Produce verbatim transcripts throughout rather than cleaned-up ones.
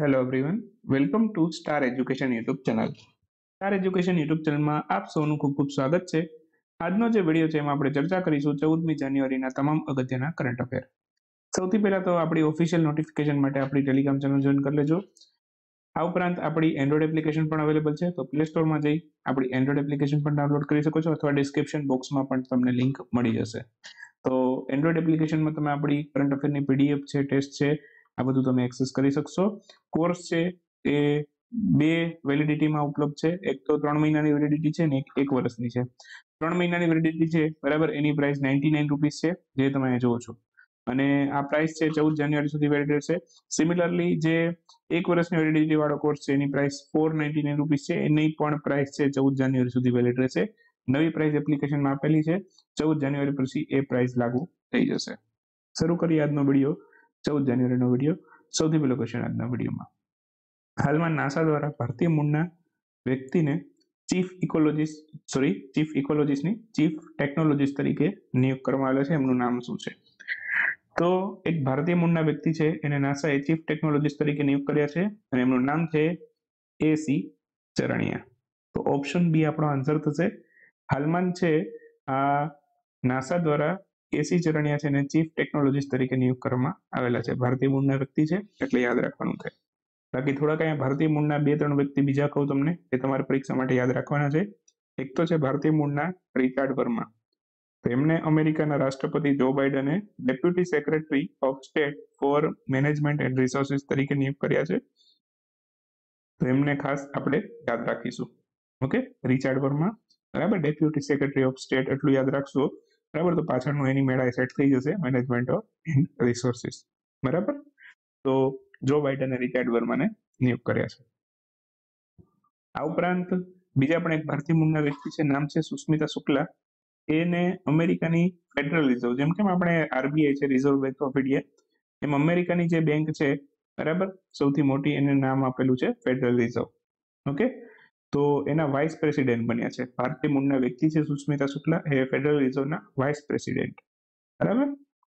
Hello everyone, welcome to star education YouTube channel. Star education YouTube ચેનલમાં આપ સૌનું ખૂબ ખૂબ સ્વાગત છે. આજનો જે વિડીયો છે એમાં આપણે ચર્ચા કરીશું ચૌદમી જાન્યુઆરીના તમામ અગત્યના કરંટ અફેર. સૌથી પહેલા તો આપણી ઓફિશિયલ નોટિફિકેશન માટે આપણી ટેલિગ્રામ ચેનલ જોઈન કરી લેજો. આ ઉપરાંત આપણી એન્ડ્રોઇડ એપ્લિકેશન પણ અવેલેબલ છે, તો પ્લે સ્ટોરમાં જઈ આપણી એન્ડ્રોઇડ એપ્લિકેશન પણ ડાઉનલોડ કરી શકો છો અથવા ડિસ્ક્રિપ્શન બોક્સમાં પણ તમને લિંક મળી જશે. તો એન્ડ્રોઇડ એપ્લિકેશનમાં તમે આપણી કરંટ અફેરની પીડીએફ છે, ટેસ્ટ છે, આ બધું તમે એક્સેસ કરી શકશો. કોર્સ છે એ બે વેલિડિટીમાં ઉપલબ્ધ છે. એક તો ત્રણ મહિનાની વેલિડિટી છે ને એક એક વર્ષની છે. ત્રણ મહિનાની વેલિડિટી છે બરાબર, એની પ્રાઇસ નાઇન્ટી નાઇન રૂપીસ છે, જે તમે અહીં જુઓ છો. અને આ પ્રાઇસ છે ચૌદ જાન્યુઆરી સુધી વેલિડ રહેશે. સિમિલરલી જે એક વર્ષની વેલિડિટી વાળો કોર્સ છે એની price four ninety nine rupees છે, એની પણ પ્રાઇસ છે ચૌદ જાન્યુઆરી સુધી વેલિડ રહેશે. નવી પ્રાઇસ એપ્લિકેશનમાં આપેલી છે, ચૌદ જાન્યુઆરી પછી એ પ્રાઇસ લાગુ થઈ જશે. શરૂ કરીએ આજનો વિડીયો, ચૌદ જાન્યુઆરીનો વિડીયો. સૌથી પહેલો ક્વેશ્ચન આજના વિડીયોમાં, હાલમાં નાસા દ્વારા ભારતીય મૂળના વ્યક્તિને ચીફ ઇકોલોજીસ્ટ સોરી ચીફ ઇકોલોજીસ્ટની ચીફ ટેકનોલોજીસ્ટ તરીકે નિયુક્ત કરવામાં આવેલા છે. એમનું નામ શું છે? તો એક ભારતીય મૂળના વ્યક્તિ છે એને નાસાએ ચીફ ટેકનોલોજીસ્ટ તરીકે નિયુક્ત કર્યા છે અને એમનું નામ છે એ સી ચરણિયા. તો ઓપ્શન બી આપણો આન્સર થશે. હાલમાં છે આ નાસા દ્વારા એસી ચરણિયા છે એને ચીફ ટેકનોલોજીસ્ટ તરીકે નિયુક્ત કરવામાં આવેલા છે. ભારતીય મૂળના વ્યક્તિ છે એટલે યાદ રાખવાનું છે. બાકી થોડાક અહીંયા ભારતીય મૂળના બે ત્રણ વ્યક્તિ બીજા કહું તમને, એ તમારે પરીક્ષા માટે યાદ રાખવાના છે. એક તો છે ભારતીય મૂળના રિચાર્ડ વર્મા. તો એમને અમેરિકાના રાષ્ટ્રપતિ જો બાઇડને deputy secretary of state for management and resources તરીકે નિયુક્ત કર્યા છે. તો એમને ખાસ આપણે યાદ રાખીશું. ઓકે, રિચાર્ડ વર્મા બરાબર, ડેપ્યુટી સેક્રેટરી ઓફ સ્ટેટ એટલું યાદ રાખશો બરાબર, તો પાછળનું એની મેળા સેટ થઈ જશે મેનેજમેન્ટ ઓફ એન્ડ રિસોર્સિસ બરાબર. તો જો બાઇડને રિચાર્ડ વર્માને નિયુક્ત કર્યા છે. આ ઉપરાંત બીજા પણ એક ભારતીય મૂળના વ્યક્તિ છે, નામ છે સુષ્મિતા શુક્લા. એને અમેરિકાની ફેડરલ રિઝર્વ, જેમ કે આપણે આરબીઆઈ છે રિઝર્વ બેંક ઓફ ઇન્ડિયા, એમ અમેરિકાની જે બેંક છે બરાબર સૌથી મોટી, એને નામ આપેલું છે ફેડરલ રિઝર્વ. ઓકે, તો એના વાઇસ પ્રેસિડેન્ટ બન્યા છે. ભારતીય મૂળના વ્યક્તિ છે સુષ્મિતા શુક્લા, એ ફેડરલ રિઝર્વના વાઇસ પ્રેસિડેન્ટ બરાબર.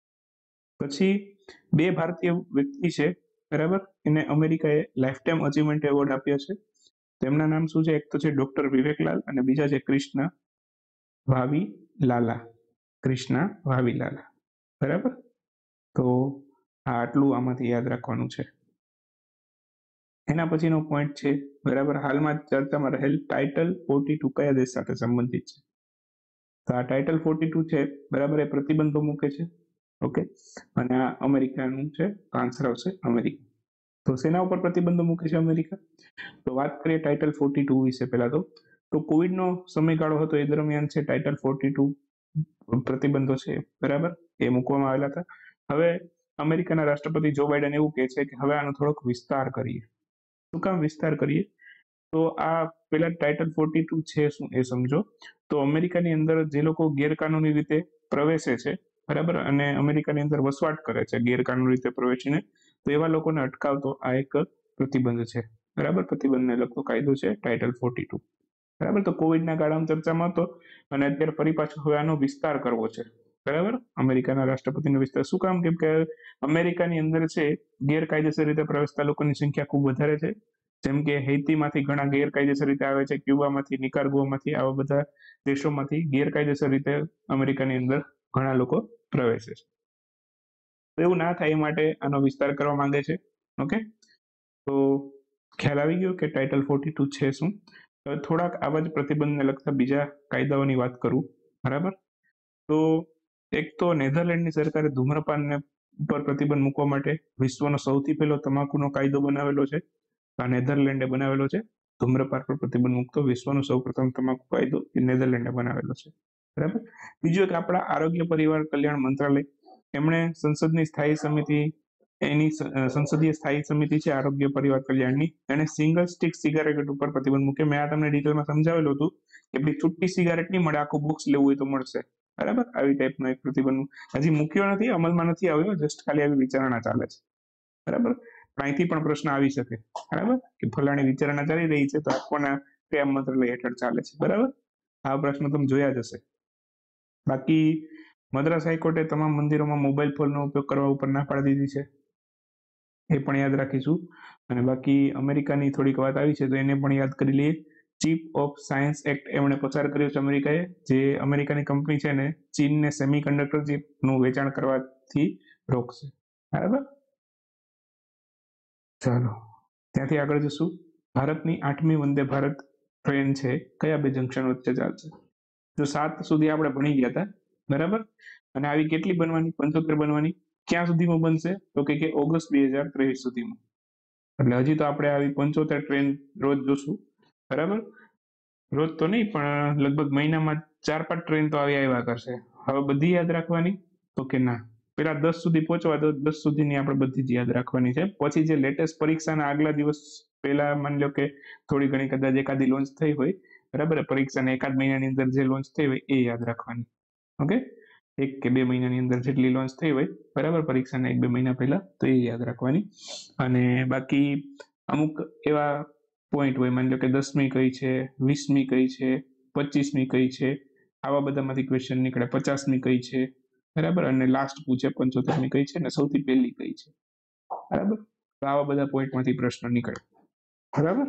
પછી બે ભારતીય વ્યક્તિ છે બરાબર, એને અમેરિકાએ લાઈફ ટાઈમ અચીવમેન્ટ એવોર્ડ આપ્યો છે. તેમના નામ શું છે? એક તો છે ડોક્ટર વિવેકલાલ અને બીજા છે કૃષ્ણ ભાવી લાલા. કૃષ્ણા ભાવી લાલા બરાબર. તો આ આટલું આમાંથી યાદ રાખવાનું છે. એના પછીનો પોઈન્ટ છે બરાબર, હાલમાં ચર્ચામાં રહેલ ટાઇટલ ફોર્ટી ટુ કયા દેશ સાથે સંબંધિત છે? તો આ ટાઇટલ ફોર્ટી ટુ છે બરાબર, એ પ્રતિબંધો મૂકે છે. ઓકે, અને આ અમેરિકાનું છે, તો આન્સર આવશે અમેરિકા. તો સેના ઉપર પ્રતિબંધો મૂકે છે અમેરિકા? તો વાત કરીએ ટાઇટલ ફોર્ટી ટુ વિશે પહેલા તો તો કોવિડનો સમયગાળો હતો એ દરમિયાન છે ટાઇટલ ફોર્ટી ટુ પ્રતિબંધો છે બરાબર, એ મૂકવામાં આવેલા હતા. હવે અમેરિકાના રાષ્ટ્રપતિ જો બાઇડન એવું કહે છે કે હવે આનો થોડોક વિસ્તાર કરીએ. શું કામ વિસ્તાર કરીએ? તો આ પેલા ટાઇટલ ફોર્ટી ટુ છે શું એ સમજો. તો અમેરિકાની અંદર જે લોકો ગેરકાનૂની રીતે પ્રવેશે છે બરાબર, અને અમેરિકાની અંદર વસવાટ કરે છે ગેરકાનૂની રીતે પ્રવેશીને, તો એવા લોકોને અટકાવતો આ એક પ્રતિબંધ છે બરાબર. પ્રતિબંધને લગતો કાયદો છે ટાઇટલ ફોર્ટી ટુ બરાબર. તો કોવિડના ગાળામાં ચર્ચામાં હતો અને અત્યારે ફરી પાછો હવે આનો વિસ્તાર કરવો છે બરાબર, અમેરિકાના રાષ્ટ્રપતિનો વિસ્તાર. શું કામ? કેમ કે અમેરિકાની અંદર છે ગેરકાયદેસર રીતે પ્રવેશતા લોકોની સંખ્યા ખૂબ વધારે છે. જેમ કે હૈતીમાંથી ઘણા ગેરકાયદેસર રીતે આવે છે, ક્યુબામાંથી, નિકારાગુઆમાંથી, આવા બધા દેશોમાંથી ગેરકાયદેસર રીતે અમેરિકાની અંદર ઘણા લોકો પ્રવેશે છે. તો એવું ના થાય એ માટે આનો વિસ્તાર કરવા માંગે છે. ઓકે, તો ખ્યાલ આવી ગયો કે ટાઇટલ ફોર્ટી ટુ છે શું. થોડાક આવા જ પ્રતિબંધને લગતા બીજા કાયદાઓની વાત કરું બરાબર. તો એક તો નેધરલેન્ડની સરકારે ધૂમ્રપાનને ઉપર પ્રતિબંધ મૂકવા માટે વિશ્વનો સૌથી પહેલો તમાકુનો કાયદો બનાવેલો છે. આ નેધરલેન્ડે બનાવેલો છે. ધૂમ્રપાન પર પ્રતિબંધ મૂકતો વિશ્વનો સૌ પ્રથમ તમાકુ કાયદો એ નેધરલેન્ડે બનાવેલો છે બરાબર. બીજું એક આપણા આરોગ્ય પરિવાર કલ્યાણ મંત્રાલય, એમણે સંસદની સ્થાયી સમિતિ, એની સંસદીય સ્થાયી સમિતિ છે આરોગ્ય પરિવાર કલ્યાણની, એને સિંગલ સ્ટિક સિગારેટ ઉપર પ્રતિબંધ મૂકે. મેં આ તમને ડિટેલમાં સમજાવેલું હતું કે ભાઈ છૂટી સિગારેટ નહીં મળે, આખું બોક્સ લેવું હોય તો મળશે બરાબર. આવી ટાઈપનો એક પ્રતિબંધ હજી મૂક્યો નથી, અમલમાં નથી આવ્યો, જસ્ટ ખાલી આવી વિચારણા ચાલે છે બરાબર. અહીંથી પણ પ્રશ્ન આવી શકે બરાબર, કે ફલાણી વિચારણા ચાલી રહી છે તો આ કોના કયા મંત્રાલય હેઠળ ચાલે છે બરાબર. આ પ્રશ્ન તમે જોયા જ હશે. બાકી મદ્રાસ હાઈકોર્ટે તમામ મંદિરોમાં મોબાઈલ ફોનનો ઉપયોગ કરવા ઉપર ના પાડી દીધી છે એ પણ યાદ રાખીશું. અને બાકી અમેરિકાની થોડીક વાત આવી છે તો એને પણ યાદ કરી લઈએ. ચીફ ઓફ સાયન્સ એક્ટ એમણે પસાર કર્યો છે અમેરિકાએ, જે અમેરિકાની કંપની છે ને ચીનને સેમિકન્ડક્ટર ચીપનું વેચાણ કરવાથી રોકશે. બરાબર, ચાલો ત્યાંથી આગળ જશું. ભારતની આઠમી વંદે ભારત ટ્રેન છે કયા બે જંકશન વચ્ચે ચાલશે? જો સાત સુધી આપણે ભણી ગયા હતા, બરાબર, અને આવી કેટલી બનવાની? પંચોતેર બનવાની. ક્યાં સુધીમાં બનશે? તો કે ઓગસ્ટ બે હજાર ત્રેવીસ સુધીમાં. એટલે હજી તો આપણે આવી પંચોતેર ટ્રેન રોજ જોશું. બરાબર, રોજ તો નહીં પણ લગભગ મહિનામાં ચાર પાંચ ટ્રેન તો આવી આવ્યા કરશે. હવે બધી યાદ રાખવાની? તો કે ના, પેલા દસ સુધી પહોંચવા દો, દસ સુધીની આપણે બધી જ યાદ રાખવાની છે. પછી જે લેટેસ્ટ પરીક્ષાના આગલા દિવસ પહેલા માની લો કે થોડી ઘણી કદાચ એકાદી લોન્ચ થઈ હોય, બરાબર, પરીક્ષાના એકાદ મહિનાની અંદર જે લોન્ચ થઈ હોય એ યાદ રાખવાની. ઓકે, એક કે બે મહિનાની અંદર જેટલી લોન્ચ થઈ હોય, બરાબર, પરીક્ષાના એક બે મહિના પહેલા, તો એ યાદ રાખવાની. અને બાકી અમુક એવા પોઈન્ટ હોય, માની લો કે દસમી કઈ છે, વીસમી કઈ છે, પચીસમી કઈ છે, આવા બધામાંથી ક્વેશ્ચન નીકળે. પચાસમી કઈ છે, બરાબર, અને લાસ્ટ પૂછે પંચોતેરમી કઈ છે, અને સૌથી પહેલી કઈ છે. બરાબર, તો આવા બધા પોઈન્ટમાંથી પ્રશ્ન નીકળે. બરાબર,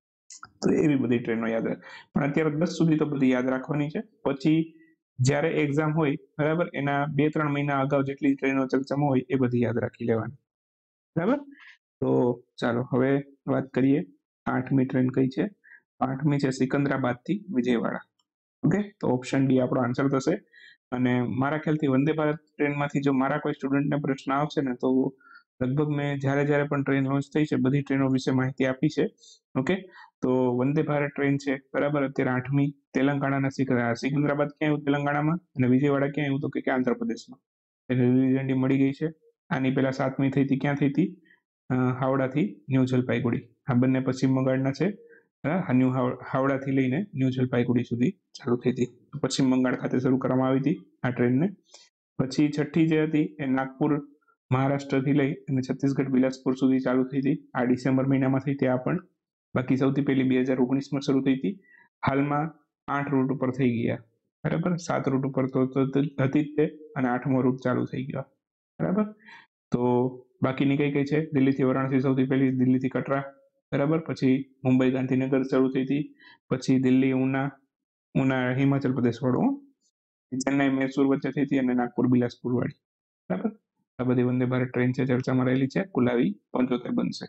તો એવી બધી ટ્રેનો યાદ રાખ. પણ અત્યારે દસ સુધી તો બધી યાદ રાખવાની છે. પછી જ્યારે એક્ઝામ હોય, બરાબર, એના બે ત્રણ મહિના અગાઉ જેટલી ટ્રેનો ચર્ચામાં હોય એ બધી યાદ રાખી લેવાની. બરાબર, તો ચાલો હવે વાત કરીએ આઠમી ટ્રેન કઈ છે. આઠમી છે સિકંદરાબાદ થી વિજયવાડા. ઓકે, તો ઓપ્શન ડી આપણો આન્સર થશે. અને મારા ખ્યાલથી વંદે ભારત ટ્રેનમાંથી જો મારા કોઈ સ્ટુડન્ટને પ્રશ્ન આવશે ને તો લગભગ મેં જ્યારે જ્યારે પણ ટ્રેન લોન્ચ થઈ છે બધી ટ્રેનો વિશે માહિતી આપી છે. ઓકે, તો વંદે ભારત ટ્રેન છે, બરાબર, અત્યારે આઠમી તેલંગાણાના સિકંદરાબાદ ક્યાં આવ્યું? તેલંગાણામાં. અને વિજયવાડા ક્યાં આવ્યું? તો કે આંધ્રપ્રદેશમાં. એટલે લીલી ઝંડી મળી ગઈ છે. આની પહેલા સાતમી થઈ હતી, ક્યાં થઈ હતી? હાવડાથી ન્યૂ જલપાઈગુડી. આ બંને પશ્ચિમ બંગાળના છે. ન્યૂ હાવડાથી લઈને ન્યૂ જલપાઈગુડી સુધી ચાલુ થઈ હતી. પશ્ચિમ બંગાળ ખાતે શરૂ કરવામાં આવી હતી આ ટ્રેનને. પછી છઠ્ઠી જે હતી એ નાગપુર મહારાષ્ટ્રથી લઈ અને છત્તીસગઢ બિલાસપુર સુધી ચાલુ થઈ હતી. આ ડિસેમ્બર મહિનામાં થઈ હતી આ પણ. બાકી સૌથી પહેલી બે હજાર ઓગણીસમાં શરૂ થઈ હતી. હાલમાં આઠ રૂટ ઉપર થઈ ગયા. બરાબર, સાત રૂટ ઉપર તો હતી જ તે, અને આઠમો રૂટ ચાલુ થઈ ગયો. બરાબર, તો બાકીની કઈ કઈ છે? દિલ્હીથી વારાણસી સૌથી પહેલી, દિલ્હીથી કટરા, બરાબર, પછી મુંબઈ ગાંધીનગર શરૂ થઈ હતી, પછી દિલ્હી ઉના, ઉના હિમાચલ પ્રદેશ વાળું, ચેન્નાઈ મૈસૂર વચ્ચે થઈ હતી, અને નાગપુર બિલાસપુર વાળી. બરાબર, આ બધી વંદે ભારત ટ્રેન છે ચર્ચામાં રહેલી છે. કુલ આવી પંચોતેર બનશે.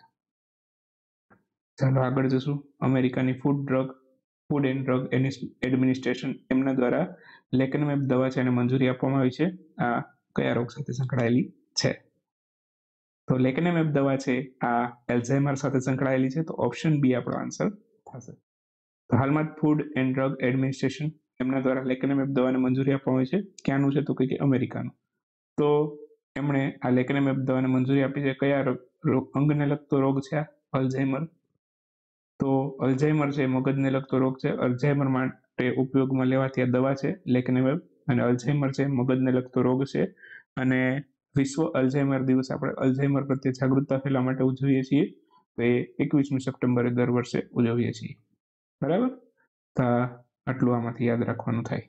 ચાલો આગળ જશું. અમેરિકાની food drug food and drug administration એમના દ્વારા લેકેનમેપ દવા છે એને મંજૂરી આપવામાં આવી છે. આ કયા રોગ સાથે સંકળાયેલી છે? તો લેકેનમેપ દવા છે આ એલ્ઝાઇમર સાથે સંકળાયેલી છે. તો ઓપ્શન બી આપણો આન્સર થશે. તો હાલમાં ફૂડ એન્ડ ડ્રગ એડમિનિસ્ટ્રેશન એમના દ્વારા લેકેનમેપ દવાને મંજૂરી આપવામાં આવી છે. ક્યાંનું છે? તો કે અમેરિકાનું. તો એમણે આ લેકેનમેપ દવાને મંજૂરી આપી છે કયા રોગ અંગને લગતો રોગ છે? અલ્ઝાઇમર. તો અલ્ઝાઇમર છે મગજને લગતો રોગ છે. અલ્ઝાઇમર માટે ઉપયોગમાં લેવાતી આ દવા છે લેકેનમેપ, અને અલ્ઝાઇમર છે મગજને લગતો રોગ છે. અને વિશ્વ અલ્ઝાઇમર દિવસ આપણે અલ્ઝાઇમર પ્રત્યે જાગૃતતા ફેલાવવા માટે ઉજવીએ છીએ. તો એ એકવીસમી સપ્ટેમ્બરે દર વર્ષે ઉજવીએ છીએ. બરાબર, તો આટલું આમાંથી યાદ રાખવાનું થાય.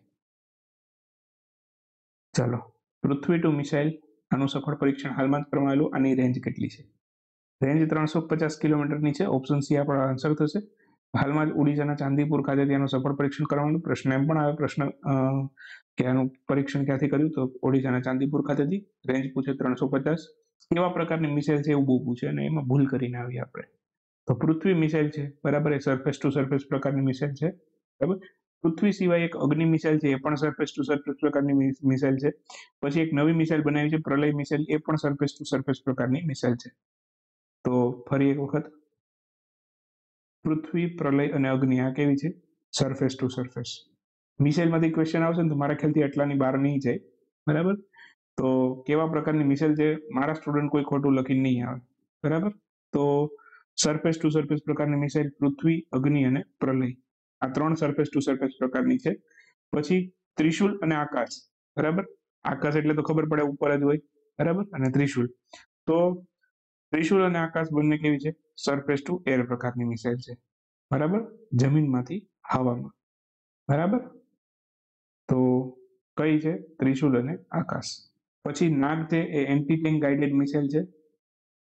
ચાલો, પૃથ્વી ટુ મિસાઇલ આનું સફળ પરીક્ષણ હાલમાં જ કરવામાં આવેલું. આની રેન્જ કેટલી છે? રેન્જ ત્રણસો પચાસ કિલોમીટરની છે. ઓપ્શન સી આપણો આન્સર થશે. હાલમાં જ ઓડિશાના ચાંદીપુર ખાતે તેનું સફળ પરીક્ષણ કરવાનું. પ્રશ્ન એમ પણ આવે પ્રશ્ન કે આનું પરીક્ષણ ક્યાંથી કર્યું? તો ઓડિશાના ચાંદીપુર ખાતેથી. રેન્જ પૂછે ત્રણસો પચાસ. કેવા પ્રકારની મિસાઇલ છે એવું બહુ પૂછે, અને એમાં ભૂલ કરીને આવી આપણે. તો પૃથ્વી મિસાઇલ છે, બરાબર, એ સરફેસ ટુ સરફેસ પ્રકારની મિસાઇલ છે. બરાબર, પૃથ્વી સિવાય એક અગ્નિ મિસાઇલ છે, એ પણ સરફેસ ટુ સરફેસ પ્રકારની મિસાઇલ છે. પછી એક નવી મિસાઇલ બનાવી છે પ્રલય મિસાઇલ, એ પણ સરફેસ ટુ સરફેસ પ્રકારની મિસાઇલ છે. તો ફરી એક વખત, પૃથ્વી, પ્રલય અને અગ્નિ આ કેવી છે? Surface to surface. મિસાઇલમાંથી ક્વેશ્ચન આવશે ને તો મારા ખ્યાલથી આટલાની બહાર નહીં જાય. બરાબર, તો કેવા પ્રકારની મિસાઇલ છે? મારા સ્ટુડન્ટ કોઈ ખોટું લખીને નહીં આવે. બરાબર, તો સરફેસ ટુ સરફેસ પ્રકારની મિસાઇલ પૃથ્વી, અગ્નિ અને પ્રલય, આ ત્રણ સરફેસ ટુ સરફેસ પ્રકારની છે. પછી ત્રિશુલ અને આકાશ. બરાબર, આકાશ એટલે તો ખબર પડે ઉપર જ હોય. બરાબર, અને ત્રિશુલ, તો ત્રિશુલ અને આકાશ બંને કેવી છે? સરફેસ ટુ એર પ્રકારની મિસાઇલ છે. બરાબર, જમીનમાંથી હવામાં. બરાબર, તો કઈ છે? ત્રિશુલ અને આકાશ. પછી નાગ છે એ એન્ટી ટેન્ક ગાઇડેડ મિસાઇલ છે.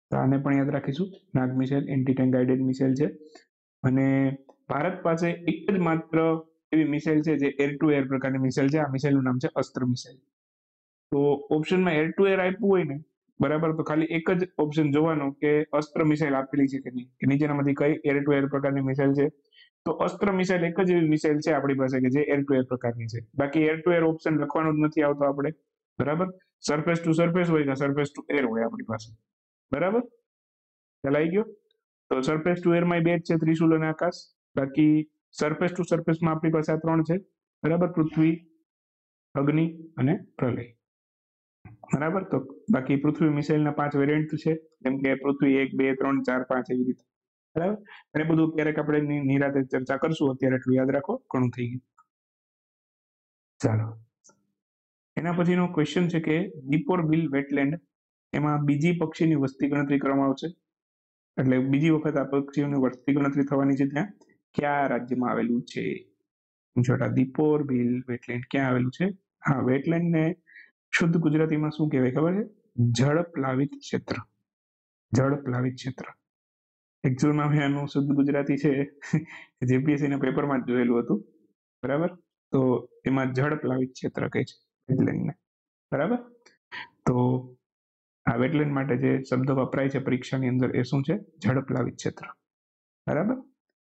તો આને પણ યાદ રાખીશું. Nag missile anti tank guided missile છે અને ભારત પાસે એક જ માત્ર એવી મિસાઇલ છે જે એર ટુ એર પ્રકારની મિસાઇલ છે. આ મિસાઇલનું નામ છે અસ્ત્ર મિસાઇલ. તો ઓપ્શનમાં એર ટુ એર આપ્યું હોય ને, બરાબર, તો ખાલી એક જ ઓપ્શન જોવાનો કે અસ્ત્ર મિસાઇલ આપેલી છે કે નહીં, કે નીચેનામાંથી કઈ એર ટુ એર પ્રકારની મિસાઇલ છે. તો અસ્ત્ર મિસાઇલ એક જ એવી મિસાઇલ છે આપણી પાસે કે જે એર ટુ એર પ્રકારની છે. બાકી એર ટુ એર ઓપ્શન લખવાનો જ નથી આવતો આપણે, બરાબર. સરફેસ ટુ સરફેસ હોય કે સરફેસ ટુ એર હોય આપણી પાસે, બરાબર. ખ્યાલ આવી ગયો? તો સરફેસ ટુ એરમાં બે જ છે, ત્રિશુલ અને આકાશ. બાકી સરફેસ ટુ સરફેસમાં આપણી પાસે આ ત્રણ છે, બરાબર, પૃથ્વી, અગ્નિ અને પ્રલય, બરાબર. તો બાકી પૃથ્વી મિસાઇલના પાંચ વેરિયન્ટ છે, જેમ કે પૃથ્વી એક, બે, ત્રણ, ચાર, પાંચ એવી રીતે, બરાબર. અને બધું ક્યારેક આપણે નિરાતે ચર્ચા કરશું, અત્યારે એટલું યાદ રાખો, ઘણું થઈ ગયું. ચાલો, એના પછીનો ક્વેશ્ચન છે કે દીપોર બિલ વેટલેન્ડ એમાં બીજી પક્ષીની વસ્તી ગણતરી કરવામાં આવશે, એટલે બીજી વખત આ પક્ષીઓની વસ્તી ગણતરી થવાની છે. ત્યાં કયા રાજ્યમાં આવેલું છે? છોટા દીપોર બિલ વેટલેન્ડ ક્યાં આવેલું છે? હા, વેટલેન્ડ ને શુદ્ધ ગુજરાતીમાં શું કહેવાય ખબર છે? જળ પ્લાવિત ક્ષેત્ર. જળ પ્લાવિત ક્ષેત્ર એકચ્યુઅલમાં મેં આનું શુદ્ધ ગુજરાતી છે જીપીએસસી ના પેપરમાં જ જોયેલું હતું, બરાબર. તો એમાં જળ પ્લાવિત ક્ષેત્ર કહે છે વેટલેન્ડને, બરાબર. તો આ વેટલેન્ડ માટે જે શબ્દ વપરાય છે પરીક્ષાની અંદર એ શું છે? જળ પ્લાવિત ક્ષેત્ર, બરાબર.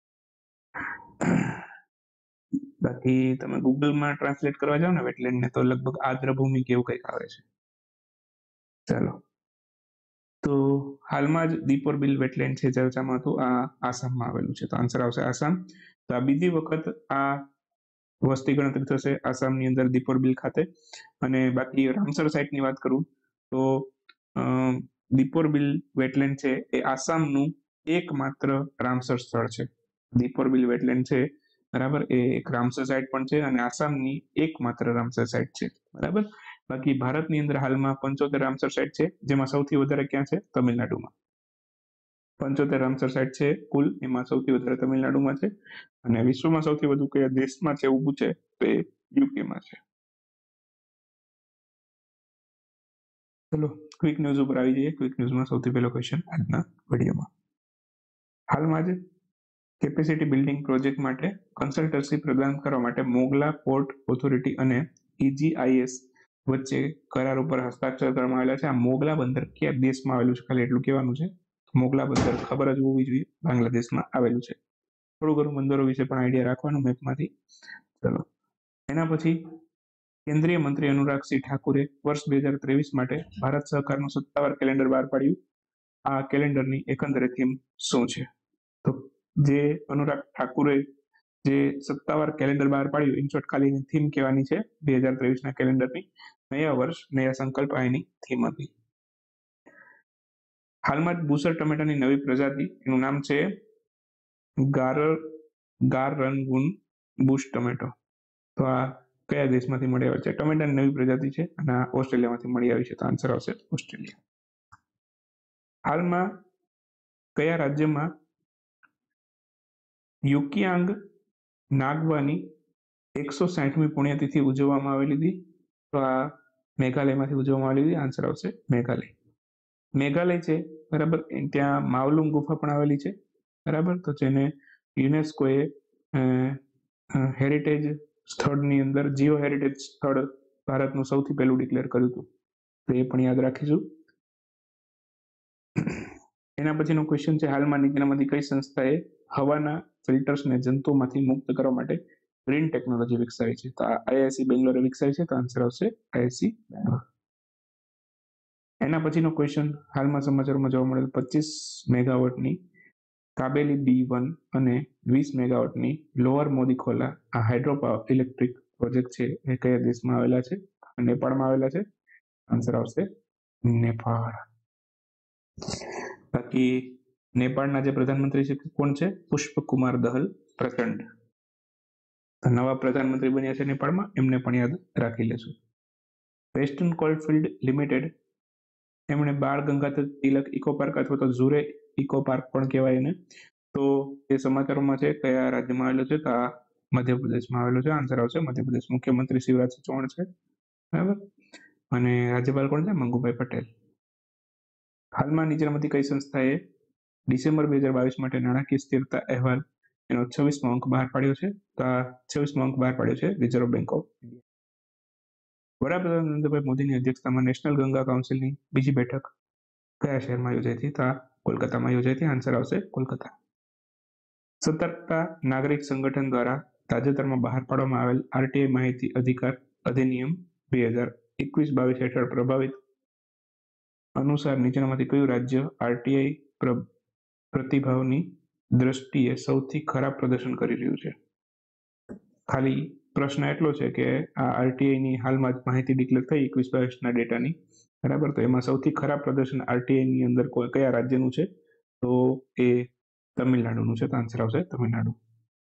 બાકી તમે ગૂગલમાં ટ્રાન્સલેટ કરવા જાઓ ને વેટલેન્ડ ને, તો લગભગ આદ્રભૂમિ કેવું કંઈક આવે છે. ચાલો, તો હાલમાં જ દીપોર બિલ વેટલેન્ડ છે ચર્ચામાં હતું, આ આસામમાં આવેલું છે, તો આન્સર આવશે આસામ. તો આ બીજી વખત આ વસ્તી ગણતરી થશે આસામની અંદર દીપોર બિલ ખાતે. અને બાકી રામસર સાઇટની વાત કરું તો દીપોર બિલ વેટલેન્ડ છે એ આસામનું એકમાત્ર રામસર સ્થળ છે. દીપોર બિલ વેટલેન્ડ છે, બરાબર, એ એક રામસર સાઇટ પણ છે અને આસામની એકમાત્ર રામસર સાઇટ છે, બરાબર. બાકી ભારતની અંદર હાલમાં પંચોતેર રામસર સાઇટ છે, જેમાં સૌથી વધારે ક્યાં છે? તમિલનાડુમાં. પંચોતેર રામસર સાઇટ છે કુલ, એમાં સૌથી વધારે તમિલનાડુમાં છે. અને વિશ્વમાં સૌથી વધુ કયા દેશમાં છે એવું પૂછે તો એ યુકેમાં છે. ચલો ક્વિક ન્યૂઝ ઉપર આવી જઈએ. ક્વિક ન્યૂઝમાં સૌથી પહેલો ક્વેશ્ચન આજના વિડીયોમાં. હાલમાં જ કેપેસિટી બિલ્ડિંગ પ્રોજેક્ટ માટે કન્સલ્ટન્સી પ્રદાન કરવા માટે મોગલા પોર્ટ ઓથોરિટી અને ઈજીઆઈએસ વચ્ચે કરાર ઉપર હસ્તાક્ષર કરવામાં આવેલા છે. આ મોગલા બંદર કયા દેશમાં આવેલું છે? ખાલી એટલું કહેવાનું છે. મોગલા બંદર ખબર જ હોવી જોઈએ, બાંગ્લાદેશમાં આવેલું છે. થોડું ઘણું બંદરો વિશે પણ આઈડિયા રાખવાનું મેપમાંથી. ચલો, એના પછી કેન્દ્રીય મંત્રી અનુરાગસિંહ ઠાકુરે વર્ષ બે હજાર ત્રેવીસ માટે ભારત સહકારનું સત્તાવાર કેલેન્ડર બહાર પાડ્યું. આ કેલેન્ડરની એકંદરે થીમ શું છે? તો જે અનુરાગ ઠાકુરે જે સત્તાવાર કેલેન્ડર બહાર પાડ્યું, ઇન શોર્ટ ખાલી થીમ કહેવાની છે બે હજાર ત્રેવીસના કેલેન્ડરની. નયા વર્ષ નયા સંકલ્પ આ એની થીમ હતી. હાલમાં જ બુસર ટમેટાની નવી પ્રજાતિ, એનું નામ છે ગાર ગારરનગુન બુશ ટમેટો. તો આ કયા દેશમાંથી મળી આવે છે? ટમેટાની નવી પ્રજાતિ છે અને આ ઓસ્ટ્રેલિયામાંથી મળી આવી છે, તો આન્સર આવશે ઓસ્ટ્રેલિયા. હાલમાં કયા રાજ્યમાં યુકિયાંગ નાગવાની એકસો સાઠમી પુણ્યતિથિ ઉજવવામાં આવેલી હતી? તો આ મેઘાલયમાંથી ઉજવવામાં આવેલી હતી, આન્સર આવશે મેઘાલય. મેઘાલય છે, બરાબર, ત્યાં માવલુંગ ગુફા પણ આવેલી છે, બરાબર. તો જેને યુનેસ્કોએ હેરિટેજ સ્થળની અંદર જીઓ હેરિટેજ સ્થળ ભારતનું સૌથી પહેલું ડિક્લેર કર્યું હતું, તો એ પણ યાદ રાખીશું. એના પછીનો ક્વેશ્ચન છે, હાલમાં નીચેનામાંથી કઈ સંસ્થાએ હવાના ફિલ્ટર્સને જંતુઓમાંથી મુક્ત કરવા માટે ગ્રીન ટેકનોલોજી વિકસાવી છે? તો આઈઆઈસી બેંગ્લોરે વિકસાવી છે, તો આન્સર આવશે આઈઆઈસી બેંગ્લોર. એના પછીનો ક્વેશ્ચન, હાલમાં સમાચારોમાં જોવા મળેલ પચીસ મેગાવોટની કાબેલી બી વન અને વીસ મેગાવોટની લોઅર મોદીખોલા આ હાઇડ્રો પાવર ઇલેક્ટ્રિક પ્રોજેક્ટ છે એ કયા દેશમાં આવેલા છે? નેપાળમાં આવેલા છે, આન્સર આવશે નેપાળ. બાકી નેપાળના જે પ્રધાનમંત્રી છે કોણ છે? પુષ્પકુમાર દહલ પ્રચંડ. નવા પ્રધાનમંત્રી બન્યા છે નેપાળમાં, એમને પણ યાદ રાખી લેશું. વેસ્ટર્ન કોલફિલ્ડ લિમિટેડ એમણે બાળ ગંગાધર તિલક ઇકો પાર્ક અથવા તો ઝુરે ઇકો પાર્ક પણ કહેવાય એને, તો એ સમાચારોમાં છે કયા રાજ્યમાં આવેલો છે? તો આ મધ્યપ્રદેશમાં આવેલો છે, આન્સર આવશે મધ્યપ્રદેશ. મુખ્યમંત્રી શિવરાજ ચૌહાણ છે, બરાબર, અને રાજ્યપાલ કોણ છે? મંગુભાઈ પટેલ. હાલમાં નીચેનામાંથી કઈ સંસ્થાએ ડિસેમ્બર બે હજાર બાવીસ માટે નાણાકીય સ્થિરતા અહેવાલ એનો છવ્વીસમો અંક બહાર પાડ્યો છે? તો આ છવ્વીસમો અંક બહાર પાડ્યો છે રિઝર્વ બેંક ઓફ ઇન્ડિયા. વડાપ્રધાન નરેન્દ્રભાઈ મોદીની અધ્યક્ષતામાં નેશનલ ગંગા કાઉન્સિલની બીજી બેઠક કયા શહેરમાં યોજાઈ હતી? તો આ કોલકાતામાં યોજાઈ હતી. આન્સર આવશે કોલકાતા. સતર્કતા નાગરિક સંગઠન દ્વારા તાજેતરમાં બહાર પાડવામાં આવેલ આરટીઆઈ માહિતી અધિકાર અધિનિયમ બે હજાર એકવીસ બાવીસ હેઠળ પ્રભાવિત અનુસાર નીચેનામાંથી કયું રાજ્ય આરટીઆઈ પ્રતિભાવની દ્રષ્ટિએ સૌથી ખરાબ પ્રદર્શન કરી રહ્યું છે? ખાલી પ્રશ્ન એટલો છે કે આ આરટીઆઈની હાલમાં જ માહિતી ડિક્લેર થઈ એકવીસ બાવીસના ડેટાની, બરાબર, તો એમાં સૌથી ખરાબ પ્રદર્શન આરટીઆઈની અંદર કોઈ કયા રાજ્યનું છે? તો એ તમિલનાડુનું છે. તો આન્સર આવશે તમિલનાડુ.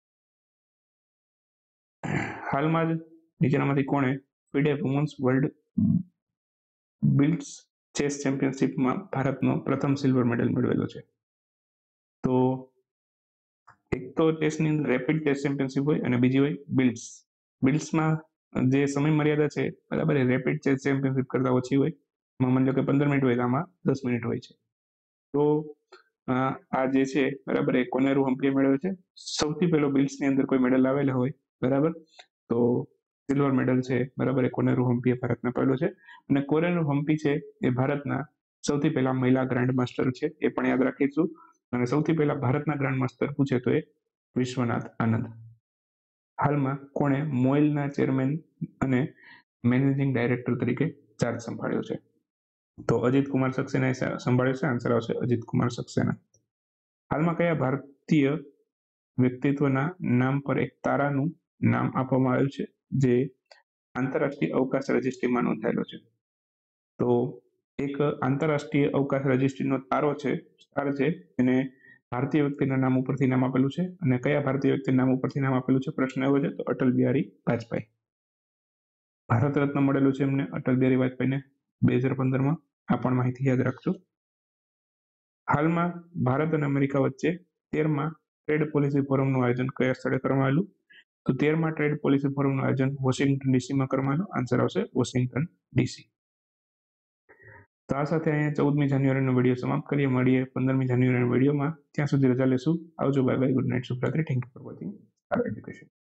હાલમાં જ નીચેનામાંથી કોણે FIDE women's world blitz chess ચેમ્પિયનશિપમાં ભારતનો પ્રથમ સિલ્વર મેડલ મેળવેલો છે? તો એક તો ચેસની અંદર રેપિડ ચેસ ચેમ્પિયનશિપ હોય અને બીજી હોય બિલ્ડ્સ. બિલ્ડ્સમાં જે સમય મર્યાદા છે, બરાબર, એ રેપિડ ચેસ ચેમ્પિયનશિપ કરતાં ઓછી હોય. એમાં માની લો કે પંદર મિનિટ હોય, આમાં દસ મિનિટ હોય છે. તો આ જે છે, બરાબર, એ કોનેરુ હમ્પીએ મેળવ્યો છે. સૌથી પહેલો બિલ્ડ્સની અંદર કોઈ મેડલ આવેલા હોય, બરાબર, તો સિલ્વર મેડલ છે, બરાબર, એ કોનેરુ હમ્પીએ ભારતને પહેલો છે. અને કોનેરુ હમ્પી છે એ ભારતના સૌથી પહેલા મહિલા ગ્રાન્ડ માસ્ટર છે, એ પણ યાદ રાખીશું. અને સૌથી પહેલા ભારતના ગ્રાન્ડ માસ્ટર પૂછે તો એ વિશ્વનાથ આનંદ. હાલમાં કોણે મોઇલના ચેરમેન અને મેનેજિંગ ડાયરેક્ટર તરીકે ચાર્જ સંભાળ્યો છે? તો અજીત કુમાર સક્સેનાએ સંભાળ્યો છે. આન્સર આવશે અજીત કુમાર સક્સેના. હાલમાં કયા ભારતીય વ્યક્તિત્વના નામ પર એક તારાનું નામ આપવામાં આવ્યું છે જે આંતરરાષ્ટ્રીય અવકાશ રજિસ્ટ્રીમાં નોંધાયેલો છે? તો એક આંતરરાષ્ટ્રીય અવકાશ રજિસ્ટ્રીનો તારો છે, સ્ટાર છે, એને ભારતીય વ્યક્તિના નામ ઉપરથી નામ આપેલું છે. અને કયા ભારતીય વ્યક્તિના નામ ઉપરથી નામ આપેલું છે? પ્રશ્ન એવો છે. તો અટલ બિહારી વાજપેયી. ભારત રત્ન મળેલું છે એમને અટલ બિહારી વાજપેયીને બે હજાર પંદરમાં. આ પણ માહિતી યાદ રાખજો. હાલમાં ભારત અને અમેરિકા વચ્ચે તેરમાં ટ્રેડ પોલિસી ફોરમનું આયોજન કયા સ્થળે કરવામાં આવેલું? તો તેરમાં ટ્રેડ પોલિસી ફોરમનું આયોજન વોશિંગ્ટન ડીસીમાં કરવામાં આવ્યું. આન્સર આવશે વોશિંગ્ટન ડીસી. તો આ સાથે અહીંયા ચૌદમી જાન્યુઆરીનો વિડીયો સમાપ્ત કરીએ. મળીએ પંદરમી જાન્યુઆરીના વિડીયોમાં. ત્યાં સુધી રજા લેશું. આવજો. Bye bye. Good night. શુભરાત્રી. Thank you for watching R education.